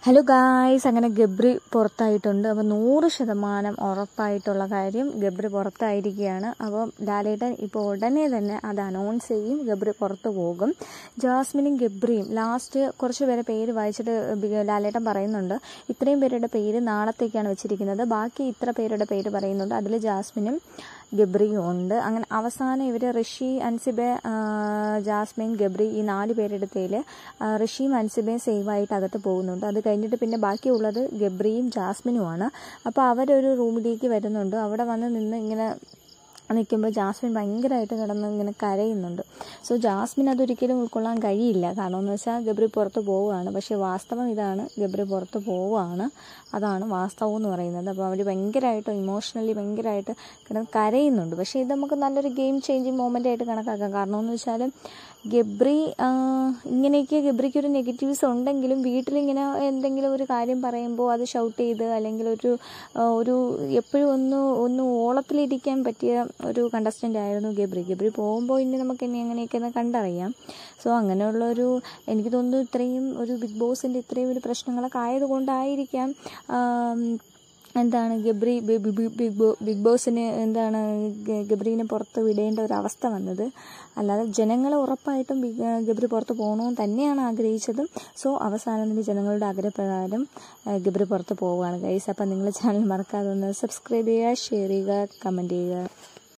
Hello guys, അങ്ങനെ ഗബ്രി പുറത്തായിട്ടുണ്ട്. അപ്പോൾ 100% ഉറപ്പായിട്ടുള്ള കാര്യം ഗബ്രി പുറത്തായിരിക്കുകയാണ്. അപ്പം ലാലേട്ടൻ ഇപ്പോൾ ഉടനെ തന്നെ അത് അനൗൺസ് ചെയ്യും, ഗബ്രി പുറത്തു പോകും. ജാസ്മിനും ഗബ്രിയും ലാസ്റ്റ് കുറച്ച് പേരെ പേര് വായിച്ചിട്ട് ലാലേട്ടൻ പറയുന്നുണ്ട്, ഇത്രയും പേരുടെ പേര് നാളത്തേക്കാണ് വെച്ചിരിക്കുന്നത്, ബാക്കി ഇത്ര പേരുടെ പേര് പറയുന്നുണ്ട്, അതിൽ ജാസ്മിനും ഗബ്രിയും ഉണ്ട്. അങ്ങനെ അവസാനം ഇവർ ഋഷി, അൻസിബെ, ജാസ്മിൻ, ഗബ്രി ഈ 4 പേരെടുത്തതിൽ ഋഷിയും അൻസിബയും സേവായിട്ട് അകത്ത് പോകുന്നുണ്ട്. അത് കഴിഞ്ഞിട്ട് പിന്നെ ബാക്കിയുള്ളത് ഗബ്രിയും ജാസ്മിനുമാണ്. അപ്പോൾ അവരൊരു റൂമിലേക്ക് വരുന്നുണ്ട്. അവിടെ വന്ന് നിന്ന് ഇങ്ങനെ നിൽക്കുമ്പോൾ ജാസ്മിൻ ഭയങ്കരമായിട്ട് കിടന്ന് ഇങ്ങനെ കരയുന്നുണ്ട്. സോ ജാസ്മിൻ അതൊരിക്കലും ഉൾക്കൊള്ളാൻ കഴിയില്ല. കാരണം എന്ന് വെച്ചാൽ ഗബ്രി പുറത്ത് പോവുകയാണ്. പക്ഷേ വാസ്തവം ഇതാണ്, ഗബ്രി പുറത്ത് പോവുകയാണ്, അതാണ് വാസ്തവം എന്ന് പറയുന്നത്. അപ്പോൾ അവർ ഭയങ്കരമായിട്ട് ഇമോഷണലി ഭയങ്കരമായിട്ട് കിടന്ന് കരയുന്നുണ്ട്. പക്ഷേ ഇത് നമുക്ക് നല്ലൊരു ഗെയിം ചേഞ്ചിങ് മൊമെൻ്റ് ആയിട്ട് കണക്കാക്കാം. കാരണം എന്ന് വെച്ചാൽ ഗബ്രി ഇങ്ങനെയൊക്കെ ഗബ്രിക്കൊരു നെഗറ്റീവ്സ് ഉണ്ടെങ്കിലും വീട്ടിലിങ്ങനെ എന്തെങ്കിലും ഒരു കാര്യം പറയുമ്പോൾ അത് ഷൗട്ട് ചെയ്ത് അല്ലെങ്കിൽ ഒരു എപ്പോഴും ഒന്ന് ഓളത്തിലിരിക്കാൻ പറ്റിയ ഒരു കണ്ടസ്റ്റൻ്റ് ആയിരുന്നു ഗബ്രി പോകുമ്പോൾ ഇനി നമുക്ക് ഇനി അങ്ങനെയൊക്കെ ഒന്ന് കണ്ടറിയാം. സോ അങ്ങനെയുള്ളൊരു എനിക്ക് തോന്നുന്നു ഇത്രയും ഒരു ബിഗ് ബോസിൻ്റെ ഇത്രയും ഒരു പ്രശ്നങ്ങളൊക്കെ ആയതുകൊണ്ടായിരിക്കാം എന്താണ് ബിഗ് ബോസിന് എന്താണ് ഗബ്രീനെ പുറത്ത് വിടേണ്ട ഒരു അവസ്ഥ വന്നത്. അല്ലാതെ ജനങ്ങൾ ഉറപ്പായിട്ടും ഗബ്രി പുറത്ത് പോകണമെന്ന് തന്നെയാണ് ആഗ്രഹിച്ചതും. സോ അവസാനം ജനങ്ങളുടെ ആഗ്രഹപ്രകാരം ഗബ്രി പുറത്ത് പോവുകയാണ് ഗൈസ്. അപ്പം നിങ്ങൾ ചാനൽ മറക്കാതെ ഒന്ന് സബ്സ്ക്രൈബ് ചെയ്യുക, ഷെയർ ചെയ്യുക, കമൻറ്റ് ചെയ്യുക.